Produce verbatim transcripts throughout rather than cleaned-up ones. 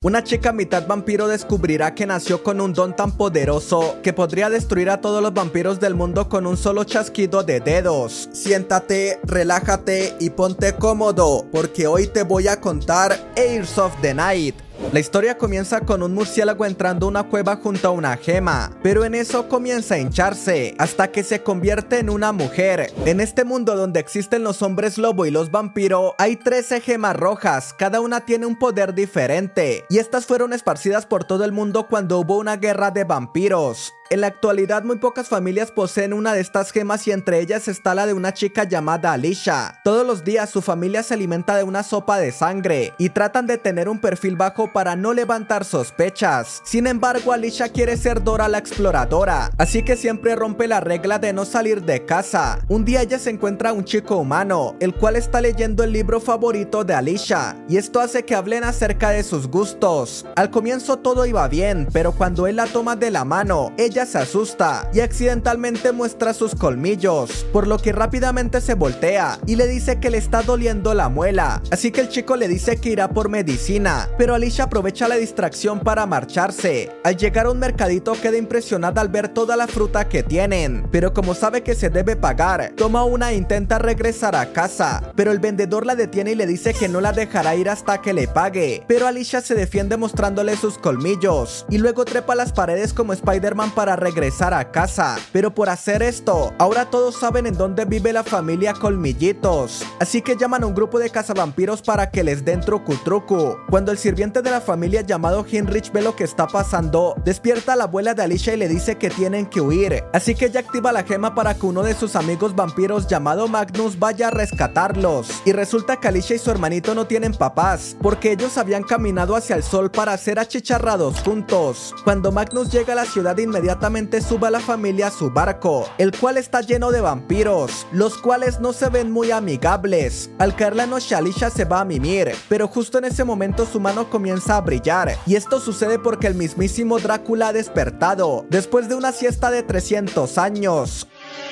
Una chica mitad vampiro descubrirá que nació con un don tan poderoso que podría destruir a todos los vampiros del mundo con un solo chasquido de dedos. Siéntate, relájate y ponte cómodo, porque hoy te voy a contar Heirs of the Night. La historia comienza con un murciélago entrando a una cueva junto a una gema, pero en eso comienza a hincharse, hasta que se convierte en una mujer. En este mundo donde existen los hombres lobo y los vampiro, hay trece gemas rojas, cada una tiene un poder diferente, y estas fueron esparcidas por todo el mundo cuando hubo una guerra de vampiros. En la actualidad muy pocas familias poseen una de estas gemas y entre ellas está la de una chica llamada Alicia. Todos los días su familia se alimenta de una sopa de sangre y tratan de tener un perfil bajo para no levantar sospechas. Sin embargo, Alicia quiere ser Dora la exploradora, así que siempre rompe la regla de no salir de casa. Un día ella se encuentra a un chico humano, el cual está leyendo el libro favorito de Alicia, y esto hace que hablen acerca de sus gustos. Al comienzo todo iba bien, pero cuando él la toma de la mano, ella Ella se asusta y accidentalmente muestra sus colmillos, por lo que rápidamente se voltea y le dice que le está doliendo la muela, así que el chico le dice que irá por medicina, pero Alicia aprovecha la distracción para marcharse. Al llegar a un mercadito queda impresionada al ver toda la fruta que tienen, pero como sabe que se debe pagar, toma una e intenta regresar a casa, pero el vendedor la detiene y le dice que no la dejará ir hasta que le pague, pero Alicia se defiende mostrándole sus colmillos y luego trepa las paredes como Spider-Man para para regresar a casa, pero por hacer esto, ahora todos saben en dónde vive la familia Colmillitos, así que llaman a un grupo de cazavampiros para que les den truco truco. Cuando el sirviente de la familia llamado Heinrich ve lo que está pasando, despierta a la abuela de Alicia y le dice que tienen que huir, así que ella activa la gema para que uno de sus amigos vampiros llamado Magnus vaya a rescatarlos, y resulta que Alicia y su hermanito no tienen papás, porque ellos habían caminado hacia el sol para ser achicharrados juntos. Cuando Magnus llega a la ciudad, inmediatamente Inmediatamente sube a la familia a su barco, el cual está lleno de vampiros, los cuales no se ven muy amigables. Al caer la noche, Alicia se va a mimir, pero justo en ese momento su mano comienza a brillar, y esto sucede porque el mismísimo Drácula ha despertado, después de una siesta de trescientos años.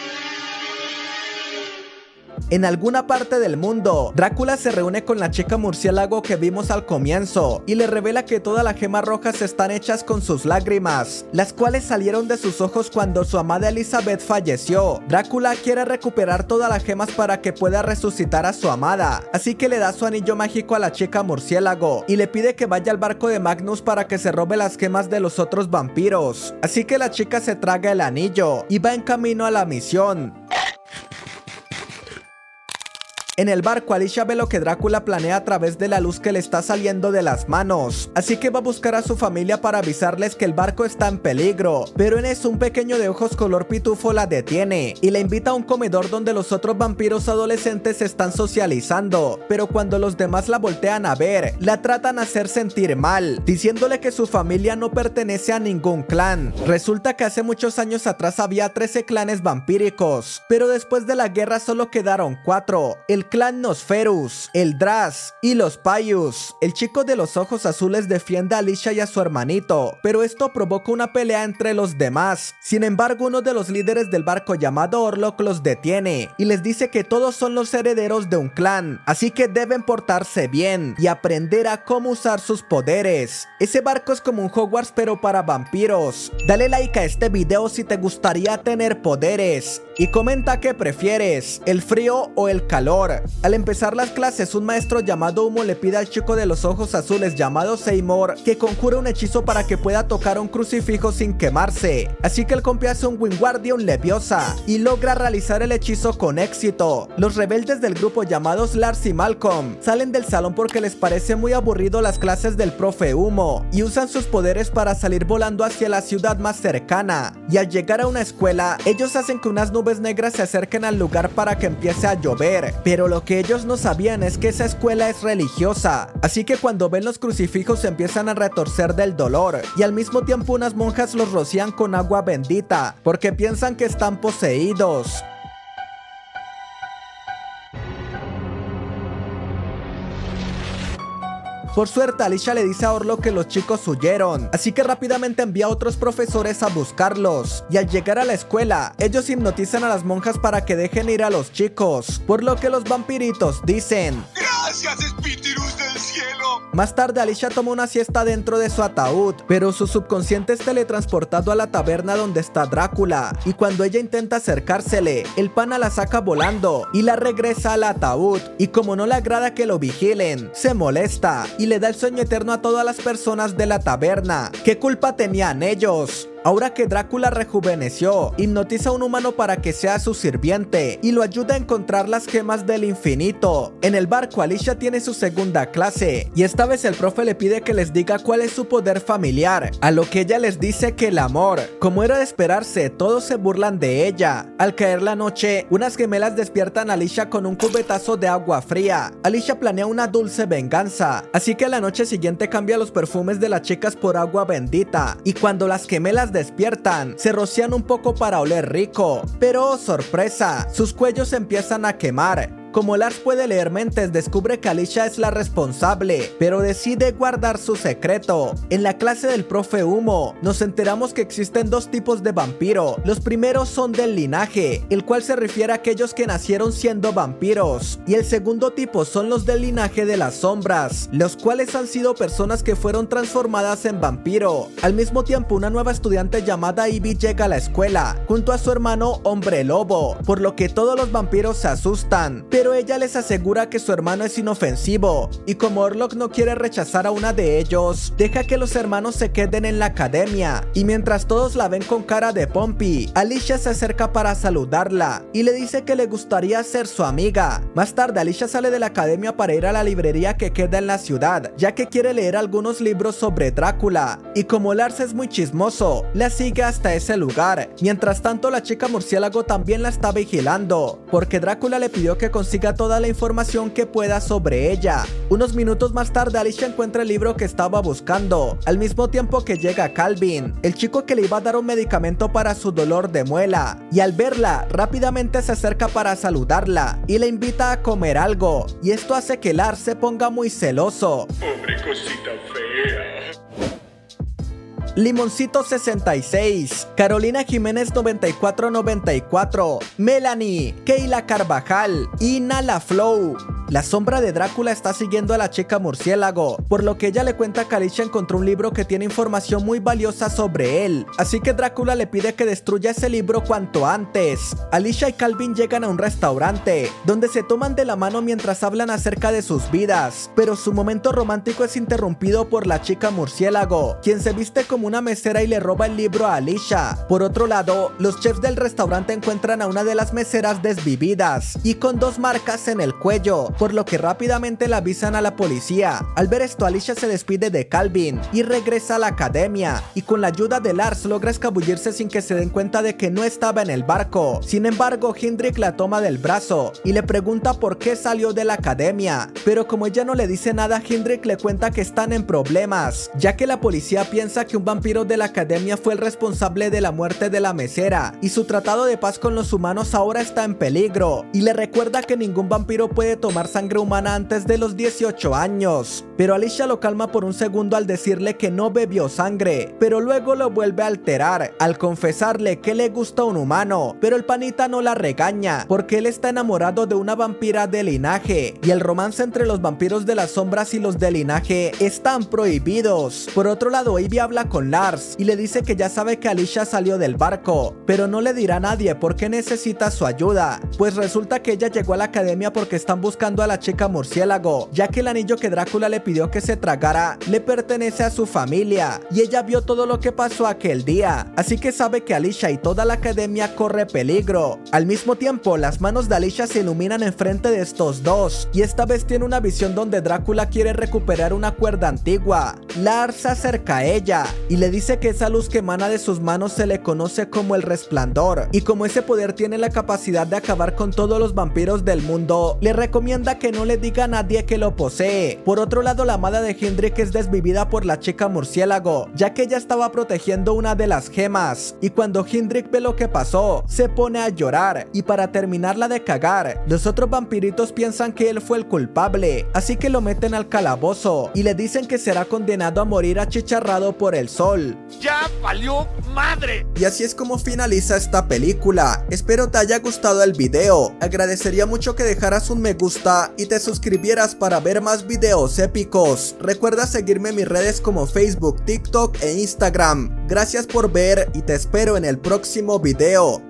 En alguna parte del mundo, Drácula se reúne con la chica murciélago que vimos al comienzo y le revela que todas las gemas rojas están hechas con sus lágrimas, las cuales salieron de sus ojos cuando su amada Elizabeth falleció. Drácula quiere recuperar todas las gemas para que pueda resucitar a su amada, así que le da su anillo mágico a la chica murciélago y le pide que vaya al barco de Magnus para que se robe las gemas de los otros vampiros. Así que la chica se traga el anillo y va en camino a la misión. En el barco, Alicia ve lo que Drácula planea a través de la luz que le está saliendo de las manos, así que va a buscar a su familia para avisarles que el barco está en peligro, pero en eso un pequeño de ojos color pitufo la detiene y la invita a un comedor donde los otros vampiros adolescentes están socializando, pero cuando los demás la voltean a ver, la tratan a hacer sentir mal, diciéndole que su familia no pertenece a ningún clan. Resulta que hace muchos años atrás había trece clanes vampíricos, pero después de la guerra solo quedaron cuatro, el clan Nosferus, el Dras y los Paius. El chico de los ojos azules defiende a Alicia y a su hermanito, pero esto provoca una pelea entre los demás. Sin embargo, uno de los líderes del barco llamado Orlok los detiene y les dice que todos son los herederos de un clan, así que deben portarse bien y aprender a cómo usar sus poderes. Ese barco es como un Hogwarts pero para vampiros. Dale like a este video si te gustaría tener poderes y comenta qué prefieres, el frío o el calor. Al empezar las clases, un maestro llamado Humo le pide al chico de los ojos azules llamado Seymour que conjure un hechizo para que pueda tocar un crucifijo sin quemarse, así que el compi hace un Wingardium Leviosa y logra realizar el hechizo con éxito. Los rebeldes del grupo llamados Lars y Malcolm salen del salón porque les parece muy aburrido las clases del profe Humo y usan sus poderes para salir volando hacia la ciudad más cercana, y al llegar a una escuela, ellos hacen que unas nubes negras se acerquen al lugar para que empiece a llover, pero lo que ellos no sabían es que esa escuela es religiosa, así que cuando ven los crucifijos se empiezan a retorcer del dolor y al mismo tiempo unas monjas los rocían con agua bendita porque piensan que están poseídos. Por suerte, Alicia le dice a Orlok que los chicos huyeron, así que rápidamente envía a otros profesores a buscarlos, y al llegar a la escuela, ellos hipnotizan a las monjas para que dejen ir a los chicos, por lo que los vampiritos dicen: ¡Gracias, espíritus del cielo! cielo! Más tarde, Alicia toma una siesta dentro de su ataúd, pero su subconsciente es teletransportado a la taberna donde está Drácula, y cuando ella intenta acercársele, el pana la saca volando y la regresa al ataúd, y como no le agrada que lo vigilen, se molesta y le da el sueño eterno a todas las personas de la taberna. ¿Qué culpa tenían ellos? Ahora que Drácula rejuveneció, hipnotiza a un humano para que sea su sirviente y lo ayuda a encontrar las gemas del infinito. En el barco, Alicia tiene su segunda clase y esta vez el profe le pide que les diga cuál es su poder familiar, a lo que ella les dice que el amor. Como era de esperarse, todos se burlan de ella. Al caer la noche, unas gemelas despiertan a Alicia con un cubetazo de agua fría. Alicia planea una dulce venganza, así que la noche siguiente cambia los perfumes de las chicas por agua bendita, y cuando las gemelas despiertan, se rocian un poco para oler rico, pero oh, sorpresa, sus cuellos empiezan a quemar. Como Lars puede leer mentes, descubre que Alicia es la responsable, pero decide guardar su secreto. En la clase del profe Humo, nos enteramos que existen dos tipos de vampiro. Los primeros son del linaje, el cual se refiere a aquellos que nacieron siendo vampiros. Y el segundo tipo son los del linaje de las sombras, los cuales han sido personas que fueron transformadas en vampiro. Al mismo tiempo, una nueva estudiante llamada Ivy llega a la escuela, junto a su hermano Hombre Lobo, por lo que todos los vampiros se asustan. Pero ella les asegura que su hermano es inofensivo, y como Orlok no quiere rechazar a una de ellos, deja que los hermanos se queden en la academia, y mientras todos la ven con cara de Pompi, Alicia se acerca para saludarla, y le dice que le gustaría ser su amiga. Más tarde, Alicia sale de la academia para ir a la librería que queda en la ciudad, ya que quiere leer algunos libros sobre Drácula, y como Lars es muy chismoso, la sigue hasta ese lugar. Mientras tanto, la chica murciélago también la está vigilando, porque Drácula le pidió que consiga toda la información que pueda sobre ella. Unos minutos más tarde, Alicia encuentra el libro que estaba buscando, al mismo tiempo que llega Calvin, el chico que le iba a dar un medicamento para su dolor de muela, y al verla, rápidamente se acerca para saludarla y le invita a comer algo, y esto hace que Lars se ponga muy celoso. Pobre cosita fea. Limoncito sesenta y seis, Carolina Jiménez noventa y cuatro noventa y cuatro, Melanie, Keila Carvajal y Nala Flow. La sombra de Drácula está siguiendo a la chica murciélago, por lo que ella le cuenta que Alicia encontró un libro que tiene información muy valiosa sobre él, así que Drácula le pide que destruya ese libro cuanto antes. Alicia y Calvin llegan a un restaurante, donde se toman de la mano mientras hablan acerca de sus vidas, pero su momento romántico es interrumpido por la chica murciélago, quien se viste como una mesera y le roba el libro a Alicia. Por otro lado, los chefs del restaurante encuentran a una de las meseras desvividas y con dos marcas en el cuello, por lo que rápidamente la avisan a la policía. Al ver esto, Alicia se despide de Calvin y regresa a la academia, y con la ayuda de Lars logra escabullirse sin que se den cuenta de que no estaba en el barco. Sin embargo, Hendrik la toma del brazo y le pregunta por qué salió de la academia, pero como ella no le dice nada, Hendrik le cuenta que están en problemas, ya que la policía piensa que un vampiro de la academia fue el responsable de la muerte de la mesera, y su tratado de paz con los humanos ahora está en peligro, y le recuerda que ningún vampiro puede tomar sangre humana antes de los dieciocho años. Pero Alicia lo calma por un segundo al decirle que no bebió sangre, pero luego lo vuelve a alterar al confesarle que le gusta un humano, pero el panita no la regaña porque él está enamorado de una vampira de linaje, y el romance entre los vampiros de las sombras y los de linaje están prohibidos. Por otro lado, Ivy habla con Lars y le dice que ya sabe que Alicia salió del barco, pero no le dirá a nadie porque necesita su ayuda, pues resulta que ella llegó a la academia porque están buscando a la chica murciélago, ya que el anillo que Drácula le pidió que se tragara le pertenece a su familia, y ella vio todo lo que pasó aquel día, así que sabe que Alicia y toda la academia corre peligro. Al mismo tiempo, las manos de Alicia se iluminan enfrente de estos dos, y esta vez tiene una visión donde Drácula quiere recuperar una cuerda antigua. Lars se acerca a ella y le dice que esa luz que emana de sus manos se le conoce como el resplandor, y como ese poder tiene la capacidad de acabar con todos los vampiros del mundo, le recomienda que no le diga a nadie que lo posee. Por otro lado, la amada de Hendrik es desvivida por la chica murciélago, ya que ella estaba protegiendo una de las gemas, y cuando Hendrik ve lo que pasó, se pone a llorar, y para terminarla de cagar, los otros vampiritos piensan que él fue el culpable, así que lo meten al calabozo y le dicen que será condenado condenado a morir achicharrado por el sol. ¡Ya valió madre! Y así es como finaliza esta película. Espero te haya gustado el video. Agradecería mucho que dejaras un me gusta y te suscribieras para ver más videos épicos. Recuerda seguirme en mis redes como Facebook, TikTok e Instagram. Gracias por ver y te espero en el próximo video.